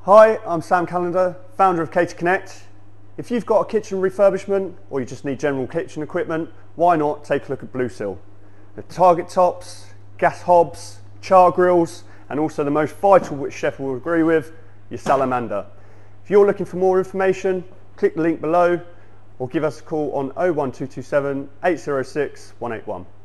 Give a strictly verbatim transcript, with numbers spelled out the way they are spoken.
Hi, I'm Sam Callender, founder of Cater-Connect. If you've got a kitchen refurbishment or you just need general kitchen equipment, why not take a look at Blue Seal? The target tops, gas hobs, char grills, and also the most vital, which chef will agree with, your salamander. If you're looking for more information, click the link below or give us a call on oh one two two seven, eight oh six, one eight one.